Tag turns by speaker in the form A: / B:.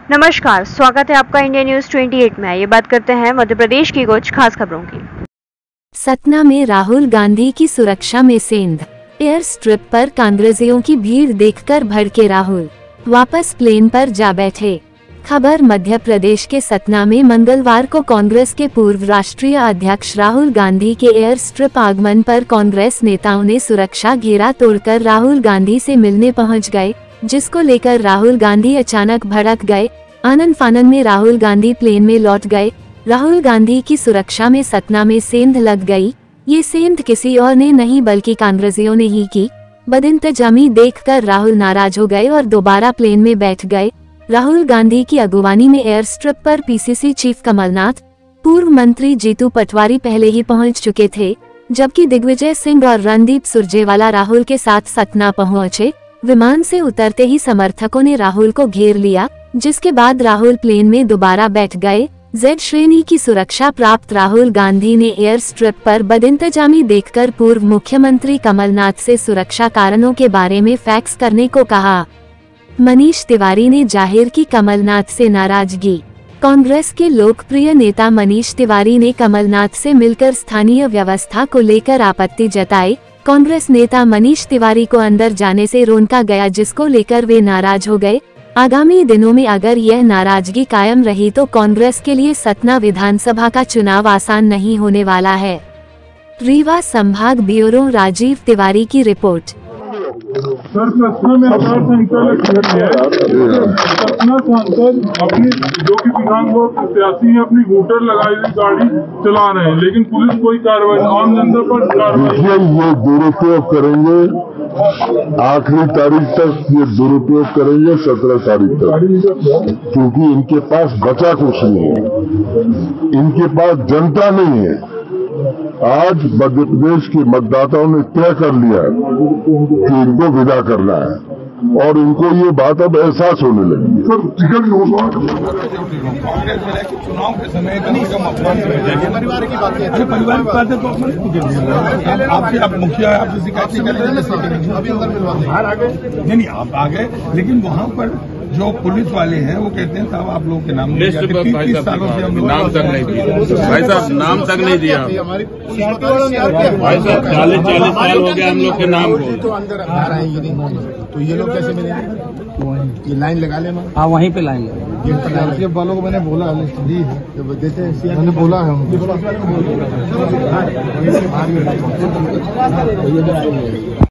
A: नमस्कार, स्वागत है आपका इंडिया न्यूज 28 में। ये बात करते हैं मध्य प्रदेश की कुछ खास खबरों की।
B: सतना में राहुल गांधी की सुरक्षा में सेंध। एयर स्ट्रिप पर कांग्रेसियों की भीड़ देखकर भड़के राहुल, वापस प्लेन पर जा बैठे। खबर मध्य प्रदेश के सतना में मंगलवार को कांग्रेस के पूर्व राष्ट्रीय अध्यक्ष राहुल गांधी के एयर स्ट्रिप आगमन पर कांग्रेस नेताओं ने सुरक्षा घेरा तोड़कर राहुल गांधी से मिलने पहुंच गए, जिसको लेकर राहुल गांधी अचानक भड़क गए। आनन फानन में राहुल गांधी प्लेन में लौट गए। राहुल गांधी की सुरक्षा में सतना में सेंध लग गई। ये सेंध किसी और ने नहीं बल्कि कांग्रेसियों ने ही की। बदइंतजामी देखकर राहुल नाराज हो गए और दोबारा प्लेन में बैठ गए। राहुल गांधी की अगुवानी में एयर स्ट्रिप पर पीसीसी चीफ कमलनाथ, पूर्व मंत्री जीतू पटवारी पहले ही पहुंच चुके थे, जबकि दिग्विजय सिंह और रणदीप सुरजेवाला राहुल के साथ सतना पहुंचे। विमान से उतरते ही समर्थकों ने राहुल को घेर लिया, जिसके बाद राहुल प्लेन में दोबारा बैठ गए। जेड श्रेणी की सुरक्षा प्राप्त राहुल गांधी ने एयर स्ट्रिप पर बदइंतजामी देखकर पूर्व मुख्यमंत्री कमलनाथ से सुरक्षा कारणों के बारे में फैक्स करने को कहा। मनीष तिवारी ने जाहिर की कमलनाथ से नाराजगी। कांग्रेस के लोकप्रिय नेता मनीष तिवारी ने कमलनाथ से मिलकर स्थानीय व्यवस्था को लेकर आपत्ति जताई। कांग्रेस नेता मनीष तिवारी को अंदर जाने से रोका गया, जिसको लेकर वे नाराज हो गए। आगामी दिनों में अगर यह नाराजगी कायम रही तो कांग्रेस के लिए सतना विधानसभा का चुनाव आसान नहीं होने वाला है। रीवा संभाग ब्यूरो राजीव तिवारी की रिपोर्ट।
C: सर, सतना में आचार संहिता सतना सांसद अपनी जो कि विधानसभा प्रत्याशी है अपनी वोटर लगाई हुई गाड़ी चला रहे हैं, लेकिन पुलिस कोई कार्रवाई, आम जनता पर कार्रवाई।
D: ये दुरुपयोग करेंगे, आखिरी तारीख तक ये दुरुपयोग करेंगे, 17 तारीख तक, क्योंकि इनके पास बचा कुछ नहीं है, इनके पास जनता नहीं है। आज मध्य प्रदेश के मतदाताओं ने तय कर लिया कि इनको विदा करना है और इनको ये बात अब एहसास होने लगी है।
C: सर, टिकट
E: चुनाव के समय परिवार की बात है, आपसे आप मुखिया आपसे शिकायत अभी अंदर मिलवाते नहीं, आप आ गए, लेकिन वहाँ पर जो पुलिस वाले हैं वो कहते हैं साहब आप लोगों के नाम नहीं दिया, 30 सालों से हम
F: नाम तक नहीं दिया। भाई साहब नाम तक नहीं दिया भाई साहब, 40 साल हो गया हम लोग के नाम को।
E: तो अंदर आएंगे नहीं तो ये लोग कैसे मिलेंगे? ये लाइन लगा ले,
G: हाँ वहीं पे लाइन
E: ये वालों को मैंने बोला दी देते हैं, मैंने बोला है